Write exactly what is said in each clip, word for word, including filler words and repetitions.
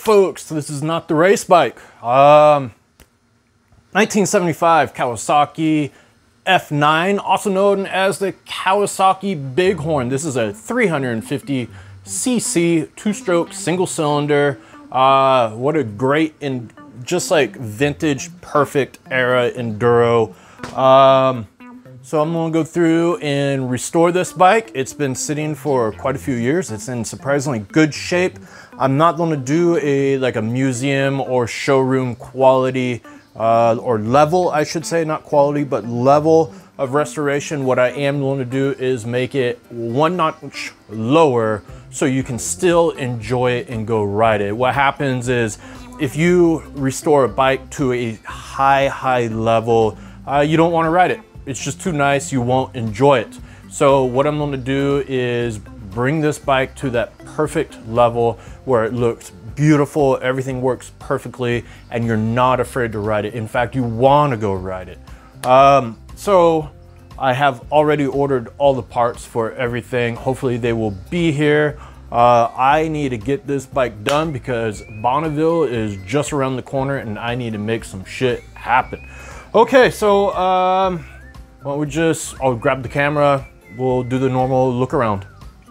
folks, this is not the race bike. Um, nineteen seventy-five Kawasaki F nine, also known as the Kawasaki BigHorn. This is a three hundred fifty c c two-stroke single cylinder. Uh, what a great and just like vintage, perfect era enduro. Um, so I'm gonna go through and restore this bike. It's been sitting for quite a few years. It's in surprisingly good shape. I'm not gonna do a like a museum or showroom quality uh, or level, I should say, not quality, but level of restoration. What I am going to do is make it one notch lower so you can still enjoy it and go ride it. What happens is if you restore a bike to a high, high level, uh, you don't want to ride it. It's just too nice, you won't enjoy it. So what I'm going to do is bring this bike to that perfect level where it looks beautiful, everything works perfectly, and you're not afraid to ride it. In fact, you want to go ride it. Um, so I have already ordered all the parts for everything. Hopefully they will be here. Uh, I need to get this bike done because Bonneville is just around the corner and I need to make some shit happen. Okay, so um, why don't we just, I'll grab the camera, we'll do the normal look around.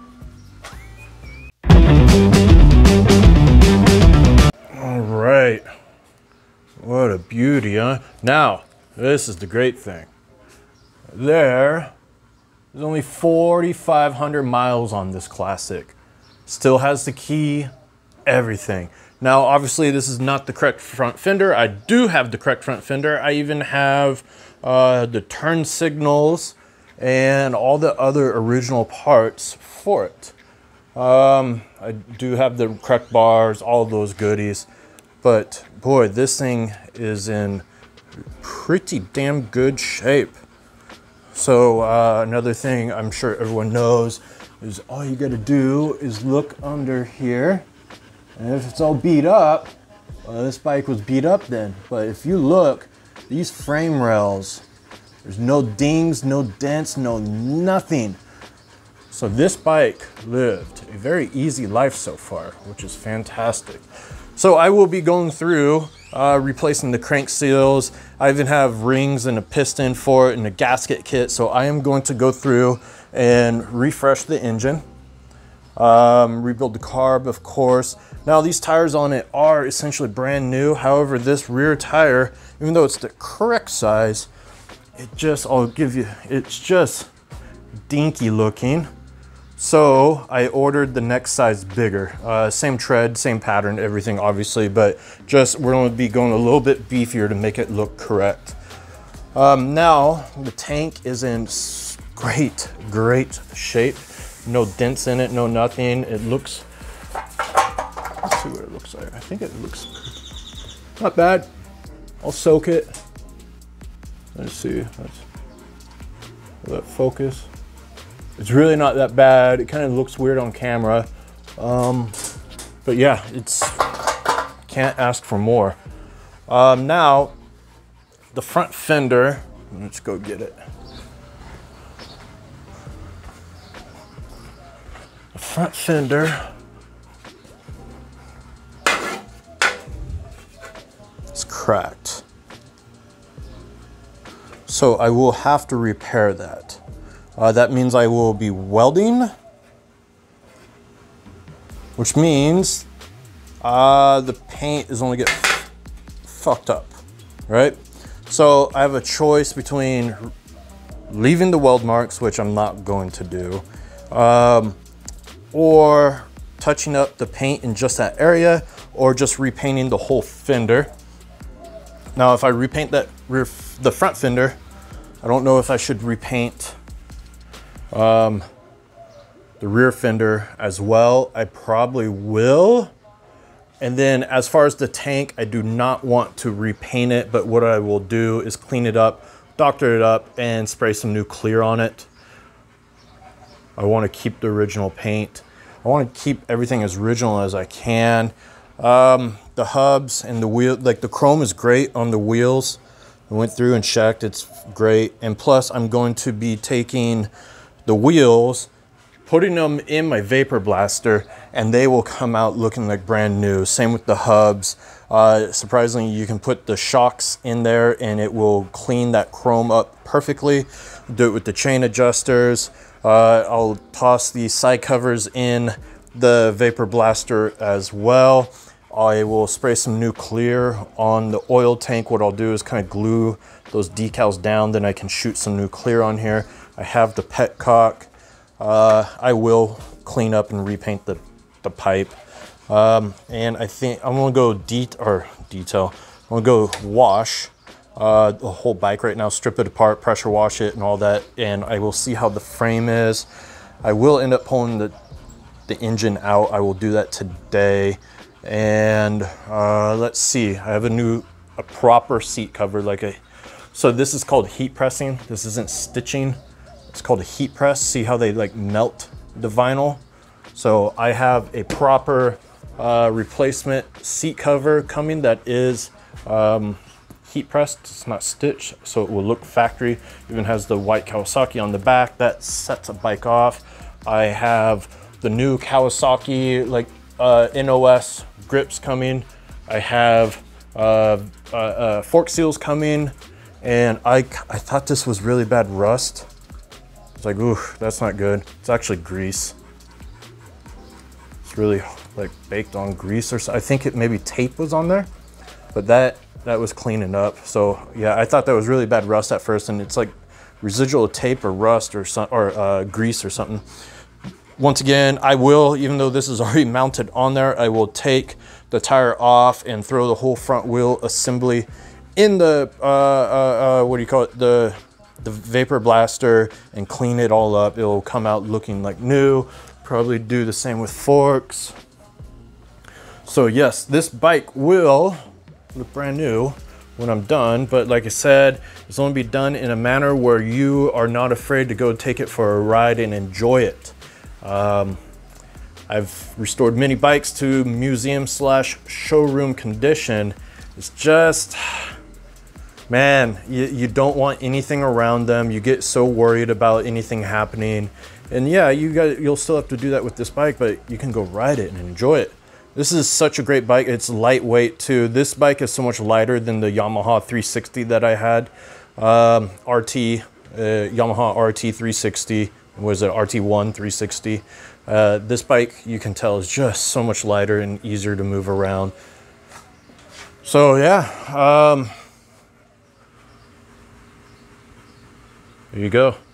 All right, what a beauty, huh? Now, this is the great thing. There, there's only forty-five hundred miles on this classic. Still has the key, everything. Now, obviously this is not the correct front fender. I do have the correct front fender. I even have uh, the turn signals and all the other original parts for it. Um, I do have the correct bars, all those goodies. But boy, this thing is in pretty damn good shape. So uh, another thing I'm sure everyone knows is all you gotta do is look under here. And if it's all beat up, well, this bike was beat up then. But if you look, these frame rails, there's no dings, no dents, no nothing. So this bike lived a very easy life so far, which is fantastic. So I will be going through uh, replacing the crank seals. I even have rings and a piston for it and a gasket kit. So I am going to go through and refresh the engine, um, rebuild the carb, of course. Now these tires on it are essentially brand new. However, this rear tire, even though it's the correct size, it just, I'll give you, it's just dinky looking. So I ordered the next size bigger, uh, same tread, same pattern, everything obviously, but just we're going to be going a little bit beefier to make it look correct. Um, now the tank is in great, great shape. No dents in it, no nothing. It looks, let's see what it looks like. I think it looks not bad. I'll soak it. Let's see, let's let focus. It's really not that bad. It kind of looks weird on camera. Um, but yeah, it's, can't ask for more. Um, now, the front fender, let's go get it. The front fender is cracked. So I will have to repair that. Uh, that means I will be welding, which means uh, the paint is only get fucked up, right? So I have a choice between leaving the weld marks, which I'm not going to do, um, or touching up the paint in just that area, or just repainting the whole fender. Now, if I repaint that rear, the front fender, I don't know if I should repaint Um, the rear fender as well. I probably will. And then as far as the tank, I do not want to repaint it, but what I will do is clean it up, doctor it up, and spray some new clear on it. I want to keep the original paint. I want to keep everything as original as I can. Um, the hubs and the wheel, like the chrome is great on the wheels. I went through and checked, it's great. And plus I'm going to be taking the wheels putting them in my Vapor Blaster, and they will come out looking like brand new. Same with the hubs. Uh, surprisingly, you can put the shocks in there and it will clean that chrome up perfectly. Do it with the chain adjusters. Uh, I'll toss the side covers in the Vapor Blaster as well. I will spray some new clear on the oil tank. What I'll do is kind of glue those decals down, then I can shoot some new clear on here. I have the petcock. Uh, I will clean up and repaint the, the pipe. Um, and I think I'm gonna go det or detail. I'm gonna go wash uh, the whole bike right now, strip it apart, pressure wash it and all that. And I will see how the frame is. I will end up pulling the, the engine out. I will do that today. And uh, let's see, I have a new, a proper seat cover, like a, so this is called heat pressing. This isn't stitching. It's called a heat press. See how they like melt the vinyl? So I have a proper uh, replacement seat cover coming that is um, heat pressed. It's not stitched, so it will look factory. Even has the white Kawasaki on the back that sets a bike off. I have the new Kawasaki like uh, N O S grips coming. I have uh, uh, uh, fork seals coming, and I, I thought this was really bad rust. It's like, ooh, that's not good. It's actually grease. It's really like baked on grease or so. I think it maybe tape was on there, but that that was cleaning up. So yeah, I thought that was really bad rust at first, and it's like residual tape or rust or some or uh, grease or something. Once again, I will, even though this is already mounted on there, I will take the tire off and throw the whole front wheel assembly in the, uh, uh, uh, what do you call it, the, the Vapor Blaster, and clean it all up. It will come out looking like new. Probably do the same with forks. So yes, this bike will look brand new when I'm done, but like I said, it's going to be done in a manner where you are not afraid to go take it for a ride and enjoy it. Um, I've restored many bikes to museum slash showroom condition. It's just, man, you, you don't want anything around them. You get so worried about anything happening. And yeah, you got, you'll still have to do that with this bike, but you can go ride it and enjoy it. This is such a great bike. It's lightweight too. This bike is so much lighter than the Yamaha three sixty that I had. Um, R T, uh, Yamaha R T three sixty. Was it R T one three sixty? Uh, this bike, you can tell, is just so much lighter and easier to move around. So yeah, um, there you go.